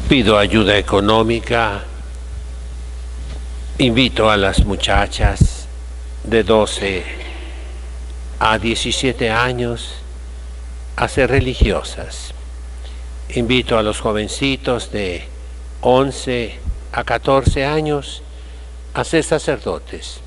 Pido ayuda económica, invito a las muchachas de 12 a 17 años a ser religiosas. Invito a los jovencitos de 11 a 14 años a ser sacerdotes.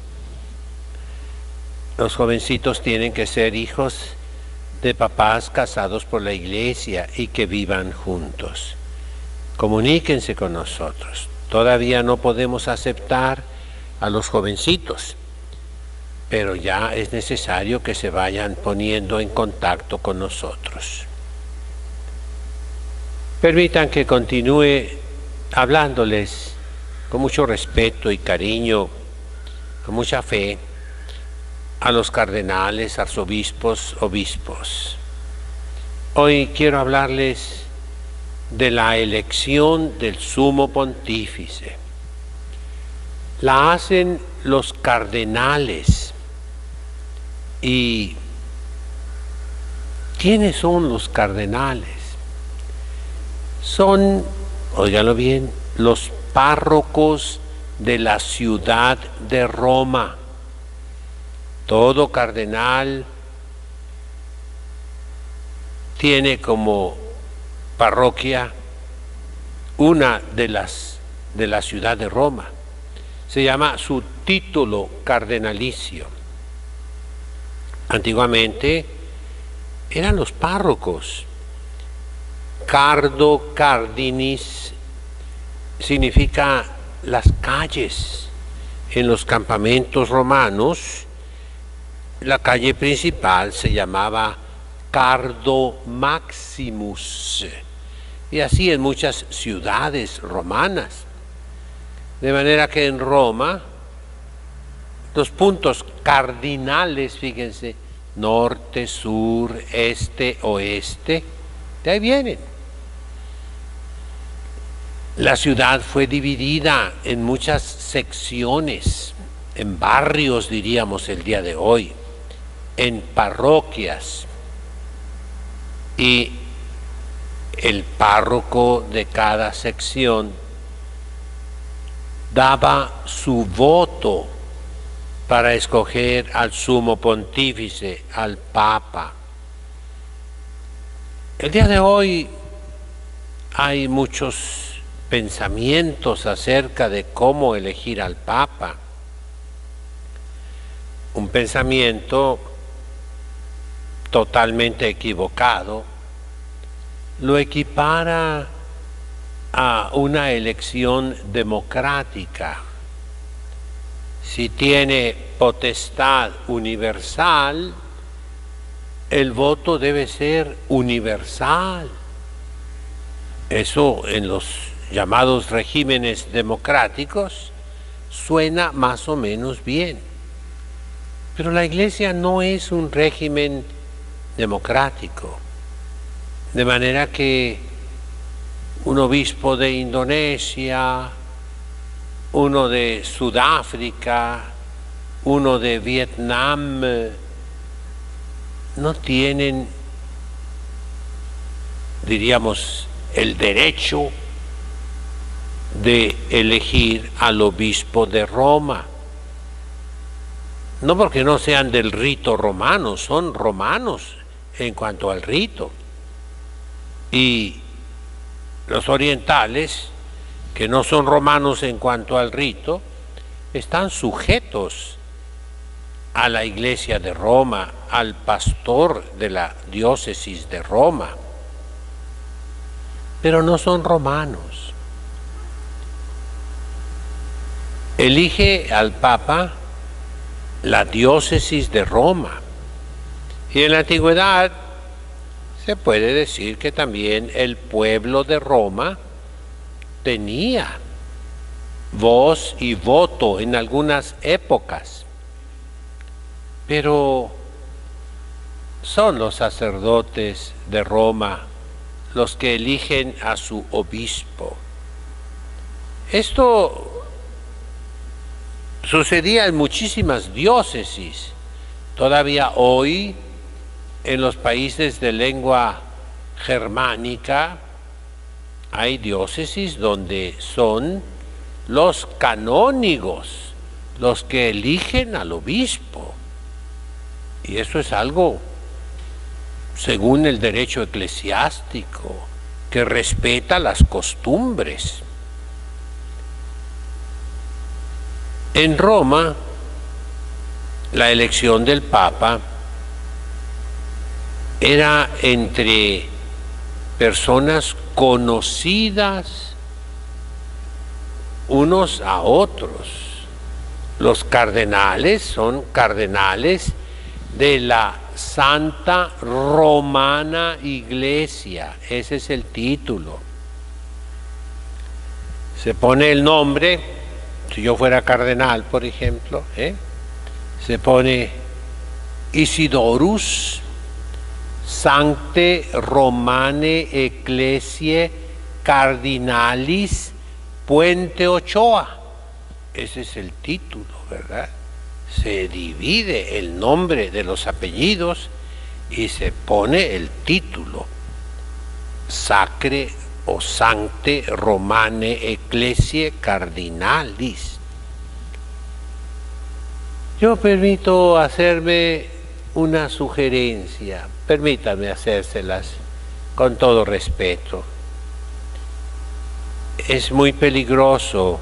Los jovencitos tienen que ser hijos de papás casados por la iglesia y que vivan juntos. Comuníquense con nosotros. Todavía no podemos aceptar a los jovencitos, pero ya es necesario que se vayan poniendo en contacto con nosotros. Permitan que continúe hablándoles con mucho respeto y cariño, con mucha fe, a los cardenales, arzobispos, obispos. Hoy quiero hablarles de la elección del sumo pontífice. La hacen los cardenales. ¿Y quiénes son los cardenales? Son, óiganlo bien, los párrocos de la ciudad de Roma. Todo cardenal tiene como parroquia una de la ciudad de Roma. Se llama su título cardenalicio. Antiguamente eran los párrocos. Cardo cardinis significa las calles. En los campamentos romanos, la calle principal se llamaba Cardo Maximus, y así en muchas ciudades romanas. De manera que en Roma, los puntos cardinales, fíjense, norte, sur, este, oeste, de ahí vienen. La ciudad fue dividida en muchas secciones, en barrios diríamos el día de hoy, en parroquias, y el párroco de cada sección daba su voto para escoger al sumo pontífice, al papa. El día de hoy hay muchos pensamientos acerca de cómo elegir al papa. Un pensamiento totalmente equivocado lo equipara a una elección democrática. Si tiene potestad universal, el voto debe ser universal. Eso en los llamados regímenes democráticos suena más o menos bien. Pero la Iglesia no es un régimen democrático. De manera que un obispo de Indonesia, uno de Sudáfrica, uno de Vietnam, no tienen, diríamos, el derecho de elegir al obispo de Roma. No porque no sean del rito romano, son romanos en cuanto al rito. Y los orientales, que no son romanos en cuanto al rito, están sujetos a la Iglesia de Roma, al pastor de la diócesis de Roma, pero no son romanos. Elige al Papa la diócesis de Roma, y en la antigüedad se puede decir que también el pueblo de Roma tenía voz y voto en algunas épocas, pero son los sacerdotes de Roma los que eligen a su obispo. Esto sucedía en muchísimas diócesis. Todavía hoy, en los países de lengua germánica, hay diócesis donde son los canónigos los que eligen al obispo. Y eso es algo según el derecho eclesiástico, que respeta las costumbres. En Roma, la elección del Papa era entre personas conocidas unos a otros. Los cardenales son cardenales de la Santa Romana Iglesia, ese es el título. Se pone el nombre, si yo fuera cardenal, por ejemplo, se pone Isidorus Sancte Romane Ecclesiae Cardinalis Puente Ochoa. Ese es el título, ¿verdad? Se divide el nombre de los apellidos y se pone el título Sacre o Sancte Romane Ecclesiae Cardinalis. Yo permito hacerme una sugerencia, permítanme hacérselas con todo respeto. Es muy peligroso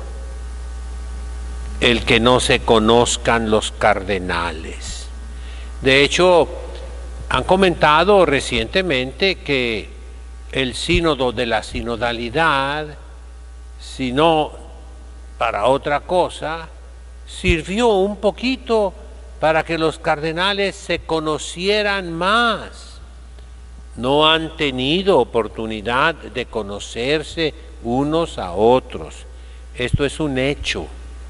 el que no se conozcan los cardenales. De hecho, han comentado recientemente que el sínodo de la sinodalidad, si no para otra cosa, sirvió un poquito para que los cardenales se conocieran más. No han tenido oportunidad de conocerse unos a otros. Esto es un hecho.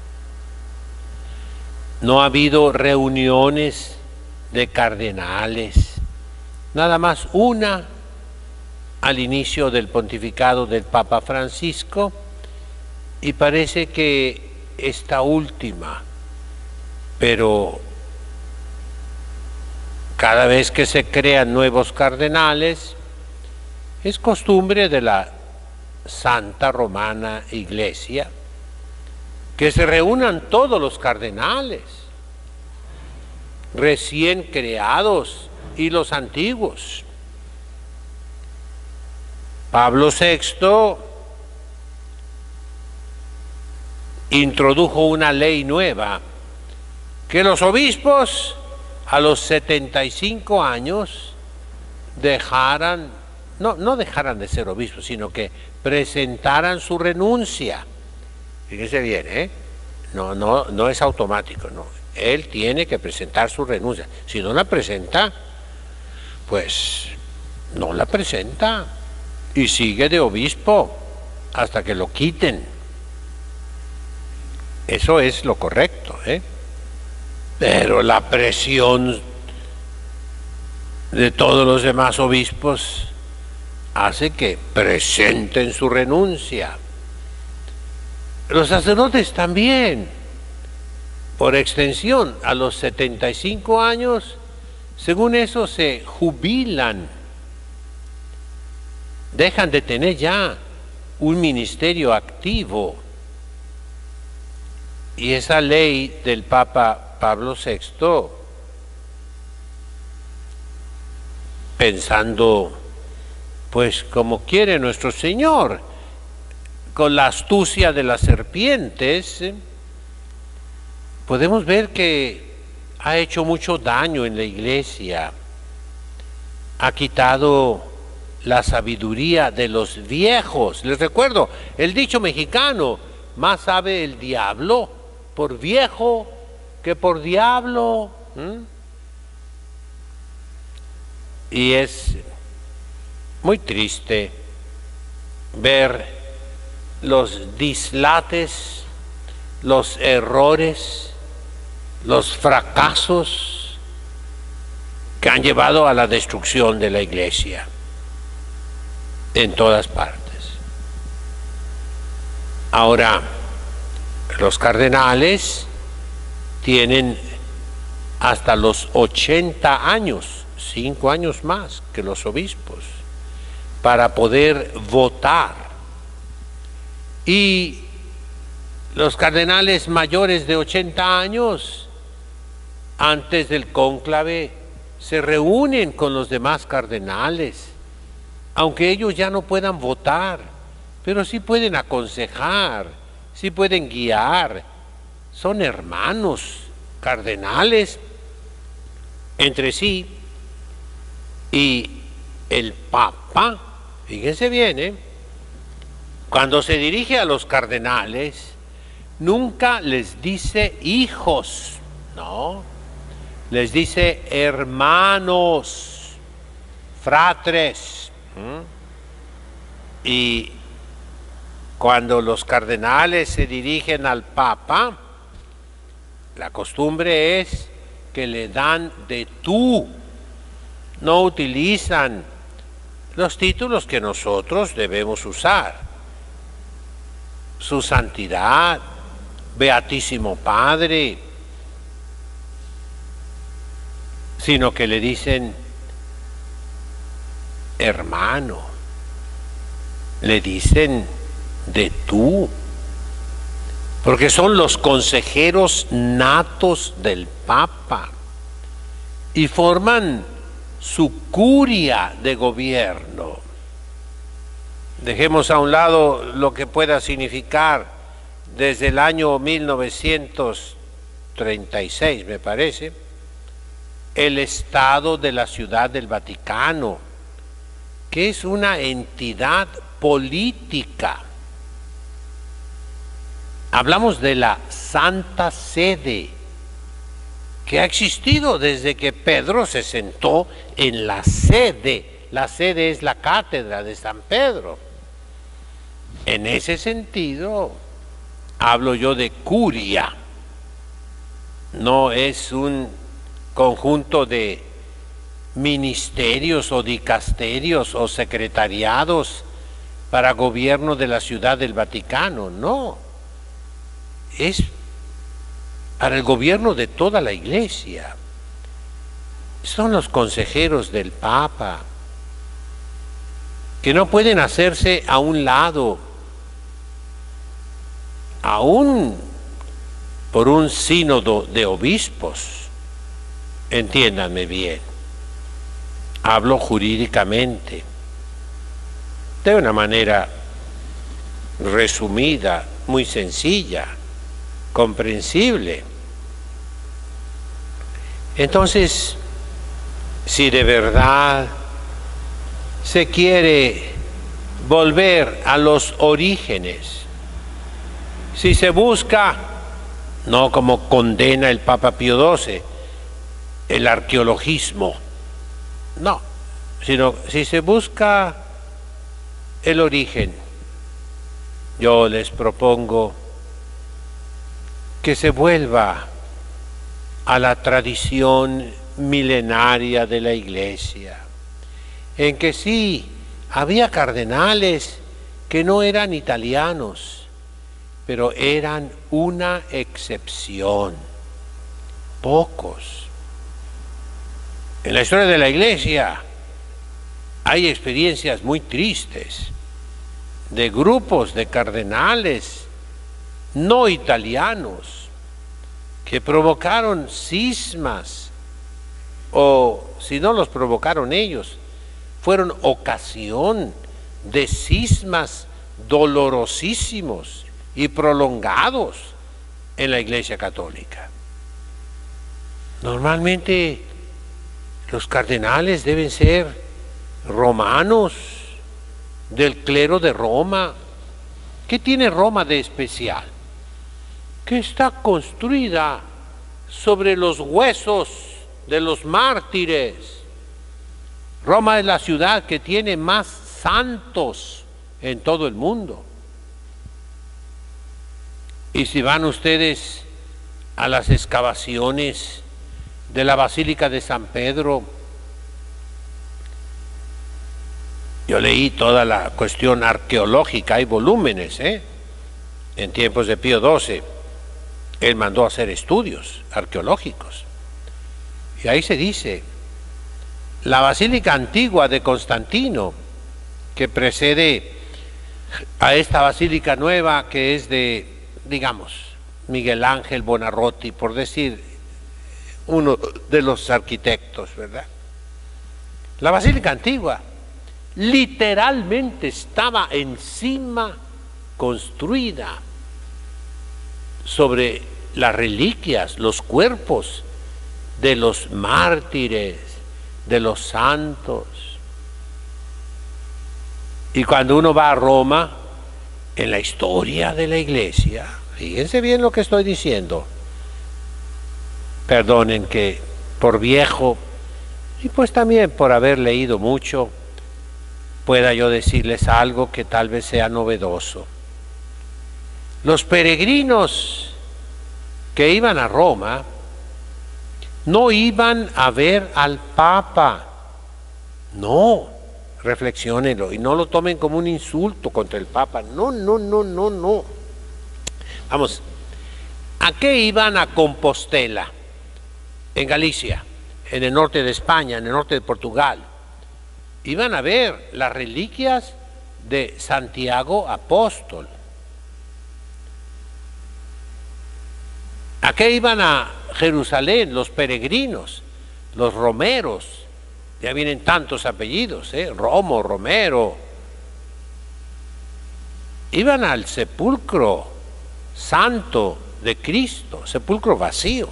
No ha habido reuniones de cardenales, nada más una al inicio del pontificado del Papa Francisco, y parece que esta última, pero cada vez que se crean nuevos cardenales, es costumbre de la Santa Romana Iglesia que se reúnan todos los cardenales recién creados y los antiguos. Pablo VI introdujo una ley nueva, que los obispos a los 75 años dejaran, no dejaran de ser obispos, sino que presentaran su renuncia. Fíjense bien, no es automático, no. Él tiene que presentar su renuncia. Si no la presenta, pues no la presenta y sigue de obispo hasta que lo quiten. Eso es lo correcto, Pero la presión de todos los demás obispos hace que presenten su renuncia. Los sacerdotes también, por extensión, a los 75 años, según eso, se jubilan. Dejan de tener ya un ministerio activo. Y esa ley del Papa Pablo VI, pensando, pues como quiere nuestro Señor, con la astucia de las serpientes, podemos ver que ha hecho mucho daño en la Iglesia. Ha quitado la sabiduría de los viejos. Les recuerdo el dicho mexicano: más sabe el diablo por viejo que por diablo. Y es muy triste ver los dislates, los errores, los fracasos que han llevado a la destrucción de la Iglesia en todas partes. Ahora, los cardenales tienen hasta los 80 años, 5 años más que los obispos, para poder votar Y los cardenales mayores de 80 años, antes del cónclave, se reúnen con los demás cardenales, aunque ellos ya no puedan votar, pero sí pueden aconsejar, sí pueden guiar. Son hermanos cardenales entre sí. Y el Papa, fíjense bien, cuando se dirige a los cardenales, nunca les dice hijos, no, les dice hermanos, fratres. Y cuando los cardenales se dirigen al Papa, la costumbre es que le dan de tú, no utilizan los títulos que nosotros debemos usar. Su Santidad, Beatísimo Padre, sino que le dicen hermano, le dicen de tú, porque son los consejeros natos del Papa y forman su curia de gobierno. Dejemos a un lado lo que pueda significar desde el año 1936, me parece, el Estado de la Ciudad del Vaticano, que es una entidad política. Hablamos de la Santa Sede, que ha existido desde que Pedro se sentó en la sede. La sede es la cátedra de San Pedro. En ese sentido, hablo yo de curia. No es un conjunto de ministerios o dicasterios o secretariados para gobierno de la Ciudad del Vaticano, no. Es para el gobierno de toda la Iglesia. Son los consejeros del Papa, que no pueden hacerse a un lado, aún por un sínodo de obispos. Entiéndanme bien, hablo jurídicamente, de una manera resumida, muy sencilla, comprensible. Entonces, si de verdad se quiere volver a los orígenes, si se busca, no como condena el Papa Pío XII, el arqueologismo, no, sino si se busca el origen, yo les propongo que se vuelva a la tradición milenaria de la Iglesia, en que sí, había cardenales que no eran italianos, pero eran una excepción, pocos. En la historia de la Iglesia hay experiencias muy tristes de grupos de cardenales no italianos que provocaron cismas, o si no los provocaron ellos, fueron ocasión de cismas dolorosísimos y prolongados en la Iglesia Católica. Normalmente los cardenales deben ser romanos, del clero de Roma. ¿Qué tiene Roma de especial? Que está construida sobre los huesos de los mártires. Roma es la ciudad que tiene más santos en todo el mundo. Y si van ustedes a las excavaciones de la Basílica de San Pedro, yo leí toda la cuestión arqueológica, hay volúmenes, en tiempos de Pío XII, él mandó a hacer estudios arqueológicos. Y ahí se dice, la Basílica Antigua de Constantino, que precede a esta basílica nueva que es de, digamos, Miguel Ángel Buonarroti, por decir uno de los arquitectos, ¿verdad? La basílica antigua literalmente estaba encima, construida sobre las reliquias, los cuerpos de los mártires, de los santos. Y cuando uno va a Roma, en la historia de la iglesia, fíjense bien lo que estoy diciendo, perdonen que por viejo y pues también por haber leído mucho, pueda yo decirles algo que tal vez sea novedoso. Los peregrinos que iban a Roma no iban a ver al Papa, no, reflexiónenlo y no lo tomen como un insulto contra el Papa, no. Vamos, ¿a qué iban a Compostela? En Galicia, en el norte de España, en el norte de Portugal. Iban a ver las reliquias de Santiago Apóstol. ¿A qué iban a Jerusalén los peregrinos, los romeros? Ya vienen tantos apellidos, Romo, Romero. Iban al sepulcro santo de Cristo, sepulcro vacío.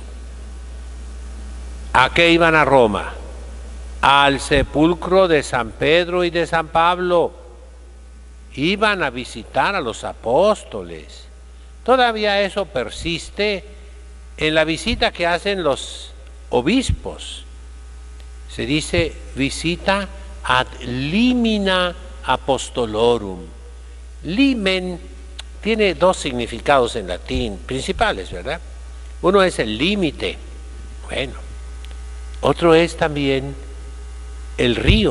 ¿A qué iban a Roma? Al sepulcro de San Pedro y de San Pablo. Iban a visitar a los apóstoles. Todavía eso persiste en la visita que hacen los obispos. Se dice visita ad limina apostolorum. Limen tiene dos significados en latín principales, ¿verdad? Uno es el límite, bueno. Otro es también el río.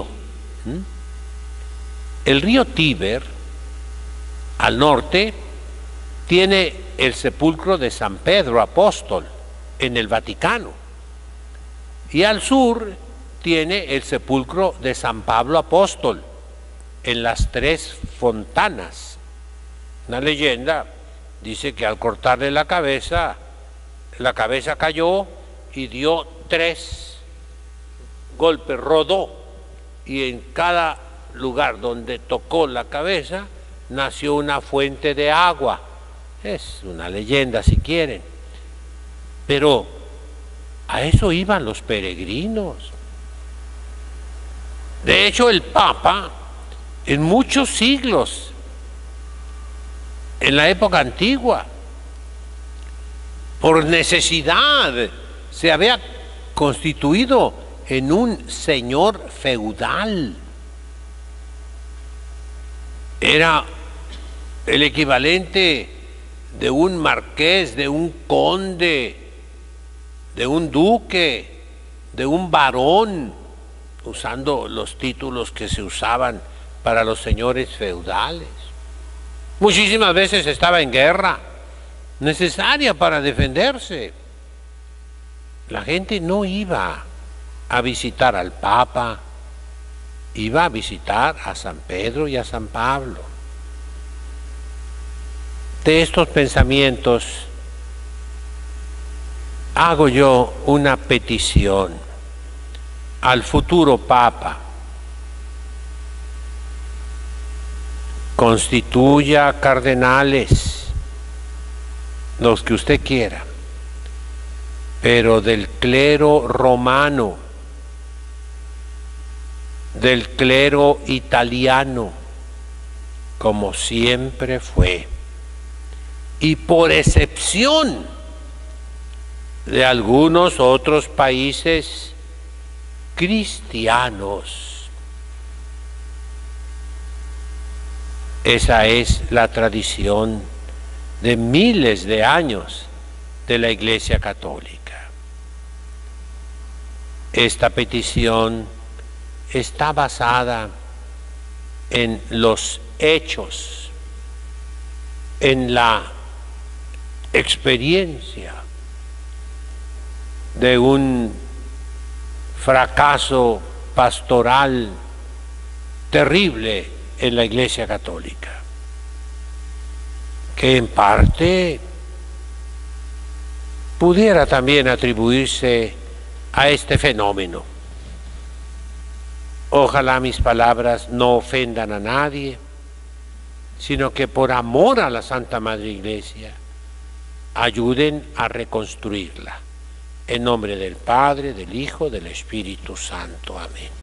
El río Tíber, al norte, tiene el sepulcro de San Pedro Apóstol en el Vaticano. Y al sur tiene el sepulcro de San Pablo Apóstol en las Tres Fontanas. Una leyenda dice que al cortarle la cabeza cayó y dio 3 golpes, rodó, y en cada lugar donde tocó la cabeza nació una fuente de agua. Es una leyenda si quieren, pero a eso iban los peregrinos. De hecho, el Papa, en muchos siglos, en la época antigua, por necesidad, se había constituido en un señor feudal. Era el equivalente de un marqués, de un conde, de un duque, de un barón, usando los títulos que se usaban para los señores feudales. Muchísimas veces estaba en guerra, necesaria para defenderse. La gente no iba a visitar al Papa, iba a visitar a San Pedro y a San Pablo. De estos pensamientos hago yo una petición al futuro Papa: constituya cardenales, los que usted quiera, pero del clero romano, del clero italiano, como siempre fue, y por excepción de algunos otros países cristianos. Esa es la tradición de miles de años de la Iglesia Católica. Esta petición está basada en los hechos, en la experiencia de un fracaso pastoral terrible en la Iglesia Católica. que en parte pudiera también atribuirse a este fenómeno. Ojalá mis palabras no ofendan a nadie, sino que por amor a la Santa Madre Iglesia ayuden a reconstruirla. En nombre del Padre, del Hijo, del Espíritu Santo. Amén.